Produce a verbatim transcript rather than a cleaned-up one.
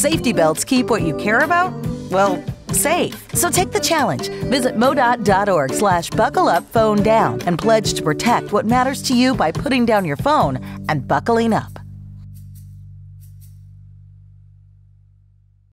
Safety belts keep what you care about, well, safe. So take the challenge. Visit modot.org slash buckle up phone down and pledge to protect what matters to you by putting down your phone and buckling up.